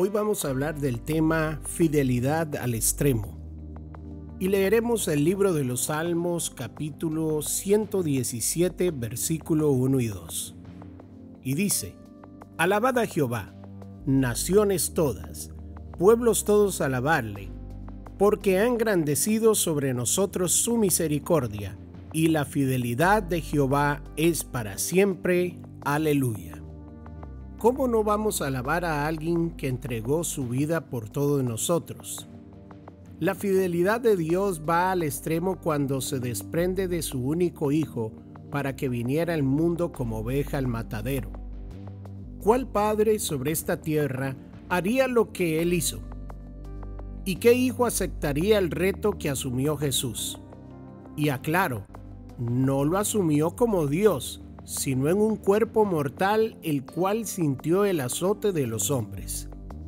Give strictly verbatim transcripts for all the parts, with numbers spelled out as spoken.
Hoy vamos a hablar del tema fidelidad al extremo y leeremos el libro de los Salmos capítulo ciento diecisiete versículo uno y dos. Y dice: Alabad a Jehová, naciones todas, pueblos todos alabarle, porque ha engrandecido sobre nosotros su misericordia, y la fidelidad de Jehová es para siempre. Aleluya. ¿Cómo no vamos a alabar a alguien que entregó su vida por todos nosotros? La fidelidad de Dios va al extremo cuando se desprende de su único hijo para que viniera al mundo como oveja al matadero. ¿Cuál padre sobre esta tierra haría lo que él hizo? ¿Y qué hijo aceptaría el reto que asumió Jesús? Y aclaro, no lo asumió como Dios, sino en un cuerpo mortal, el cual sintió el azote de los hombres.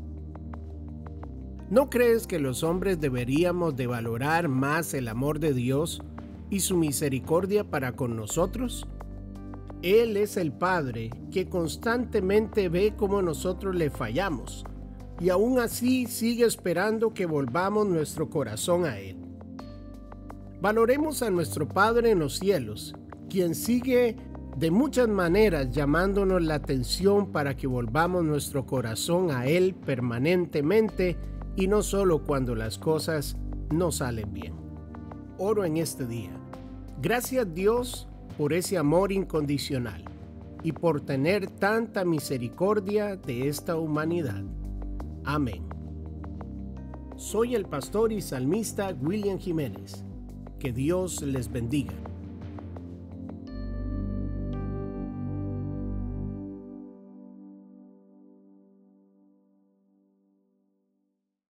¿No crees que los hombres deberíamos de valorar más el amor de Dios y su misericordia para con nosotros? Él es el Padre que constantemente ve cómo nosotros le fallamos y aún así sigue esperando que volvamos nuestro corazón a Él. Valoremos a nuestro Padre en los cielos, quien sigue de muchas maneras llamándonos la atención para que volvamos nuestro corazón a Él permanentemente y no solo cuando las cosas no salen bien. Oro en este día. Gracias Dios por ese amor incondicional y por tener tanta misericordia de esta humanidad. Amén. Soy el pastor y salmista William Jiménez. Que Dios les bendiga.